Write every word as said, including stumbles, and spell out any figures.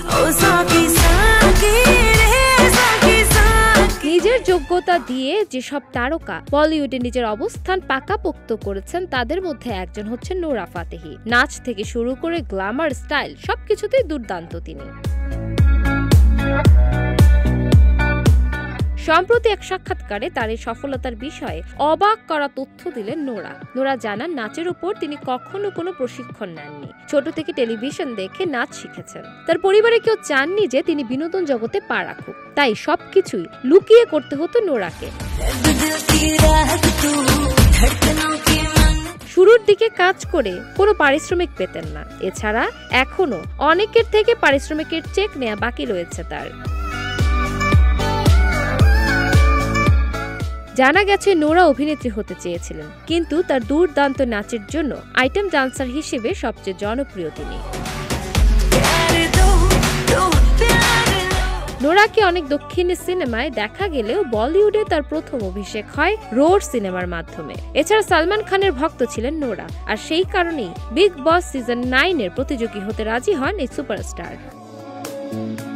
নিজের যোগ্যতা দিয়ে যেসব তারকা বলিউডে নিজের অবস্থান পাকাপোক্ত করেছেন তাদের মধ্যে একজন হচ্ছে নোরা ফাতেহি। নাচ থেকে শুরু করে গ্ল্যামার, স্টাইল সবকিছুতেই দুর্দান্ত তিনি। সম্প্রতি এক সাক্ষাৎকারে তার এই সফলতার বিষয়ে অবাক করা তথ্য দিলেন নোরা। নোরা জানান, নাচের উপর তিনি কখনো কোনো প্রশিক্ষণ নেননি। ছোট থেকে টেলিভিশন দেখে নাচ শিখেছেন। তার পরিবারে কেউ চাননি যে তিনি বিনোদন জগতে পা রাখুক, তাই সবকিছুই লুকিয়ে করতে হতো নোরাকে। শুরুর দিকে কাজ করে কোনো পারিশ্রমিক পেতেন না। এছাড়া এখনো অনেকের থেকে পারিশ্রমিকের চেক নেওয়া বাকি রয়েছে তার। জানা গেছে নোরা অভিনেত্রী হতে চেয়েছিলেন, কিন্তু তার দুর্দান্ত নাচের জন্য আইটেম ডান্সার হিসেবে সবচেয়ে জনপ্রিয় তিনি। নোরাকে অনেক দক্ষিণী সিনেমায় দেখা গেলেও বলিউডে তার প্রথম অভিষেক হয় রোড সিনেমার মাধ্যমে। এছাড়া সালমান খানের ভক্ত ছিলেন নোরা, আর সেই কারণেই বিগ বস সিজন নাইন এর প্রতিযোগী হতে রাজি হন এই সুপারস্টার।